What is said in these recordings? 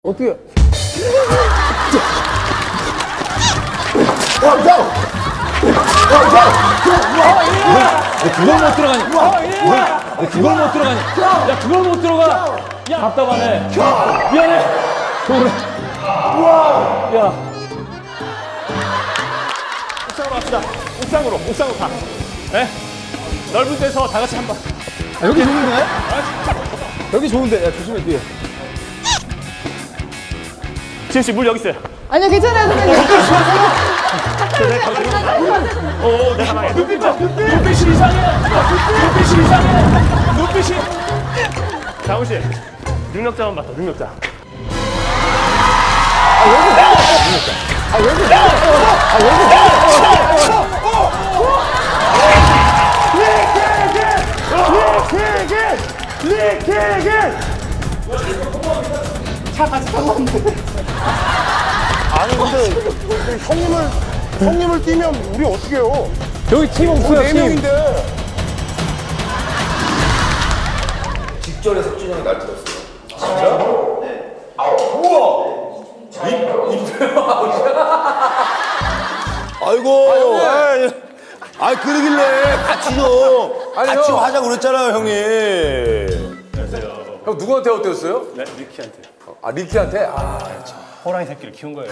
어떻게? 그걸 못 들어가니? 그걸 못 들어가니? 야, 그걸 못 들어가! 야, 답답하네. 미안해. 그래. 야. 옥상으로 갑시다. 옥상으로 가. 네? 넓은 데서 다 같이 한 번. 아, 여기 좋은데? 여기 좋은데. 야, 조심해, 뒤에. 지현 씨, 물 여기 있어요. 아니요, 괜찮아요, 선생님. 내가 망해. 눈빛이 이상해. 눈빛이. 장훈 씨, 능력자만 맡아, 능력자. 아니 근데 형님을 뛰면 우리 어떻게 해요? 여기 팀 없어요, 네 팀. 명인데. 직전에 석준이 형이 날 들었어요. 진짜? 네. 우와! 아이고. 아 그러길래 같이 좀 같이 좀 하자고 그랬잖아요, 형님. 형 누구한테 어땠어요? 네, 리키한테. 아, 리키한테? 아, 호랑이 새끼를 키운 거예요.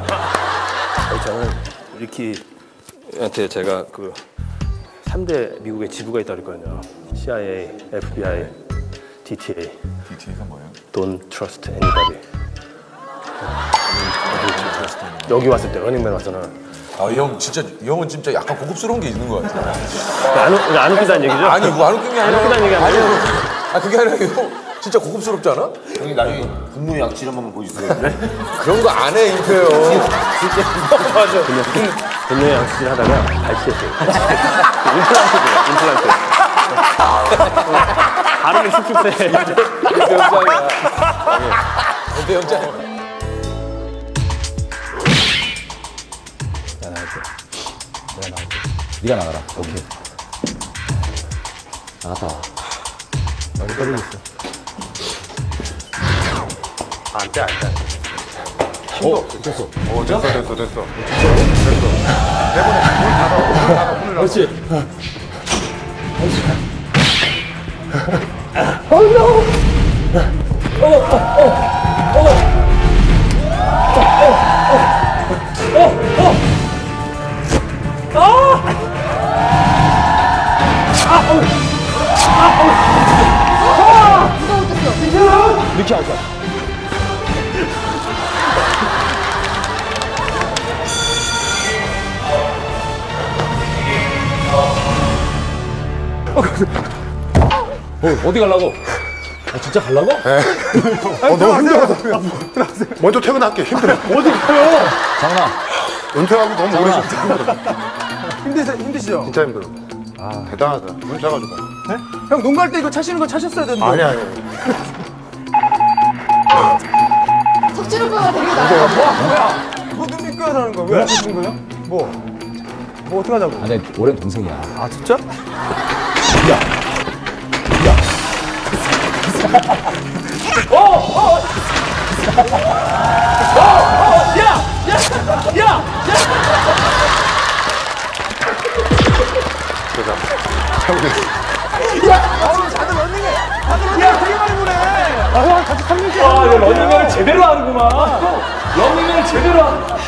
저는 리키한테 제가 그 3대 미국의 지부가 있다고 그랬거든요. CIA, FBI, DTA. DTA가 뭐예요? Don't trust anybody. 여기 왔을 때 러닝맨 왔잖아. 아, 이 형은 진짜 약간 고급스러운 게 있는 것 같아요. 안 웃기다는 얘기죠? 아니, 그거 안 웃긴 게 아니라. 안 웃기다는 얘기 아니에요? 아, 그게 아니라 형 진짜 고급스럽지 않아? 형님 나중에 분노의 양치를 한번 보여주세요. 그런 거 안 해, 임표요. 맞아. 분명히 양치질 하다가 발치했어요. 임플란트. 발음이 쑥쑥해. 근데 영장이야. 네가 나가라. 오케이. 나갔다 와. 여기 떨리고 있어. 안 돼. 됐어. 됐어. 그렇지. 누가 어땠어? 괜찮아? 리키 아웃. 어디 가려고? 아, 진짜 가려고? 너무 힘들어. 먼저 퇴근할게. 힘들어. 어디 가요? 장훈아. 은퇴하고 너무 오래 있었어. 힘드시죠? 진짜 힘들어. 대단하다. 은퇴해가지고. 형, 농구 할 때 이거 차시는 거 차셨어야 되는데. 아니야. 석진 오빠가 되게 나아. 뭐야? 그거 눈 믿고 하는 거야? 왜 하시는 거예요? 뭐 어떻게 하자고? 아, 내 오랜 동생이야. 아, 진짜? 아, 이거 러닝맨을 제대로 하는구만. 러닝맨을 제대로 하는.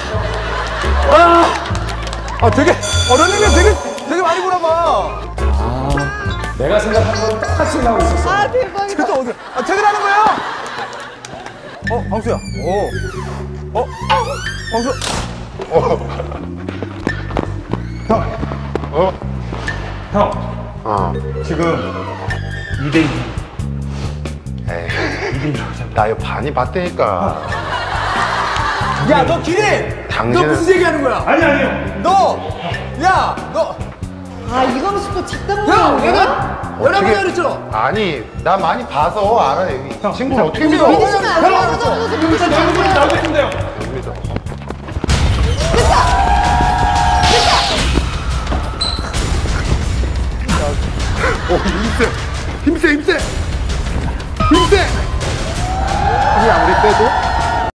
러닝맨 되게 많이 보나 봐. 내가 생각한 거랑 똑같이 나오고 있었어. 아, 대박이다. 또 어디? 아, 퇴근하는 거예요? 방수야. 방수. 지금 2대2. 나 이거 많이 봤다니까. 야, 너 기린! 너 당신은- 무슨 얘기하는 거야? 아니요. 너! 아, 이거는 또 작당 형, 모양. 내가 연락을 그랬죠? 아니, 나 많이 봐서 알아. 이 친구를 어떻게 믿어? 믿으시면 안 돼요. 나오고 싶은데요. 못 믿어. 힘세! 힘이 아무리 빼도